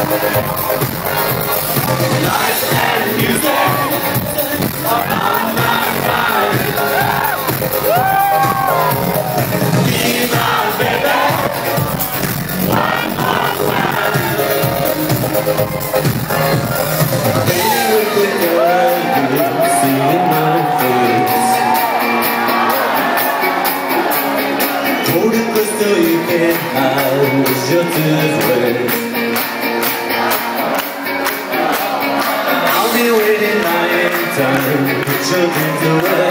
Life and music are on my mind. Be my baby one more time. Baby, with the girl you see in my face. Hold it close so you can't hide. Wish your tears away. I'll be waiting my time. Put your dreams away.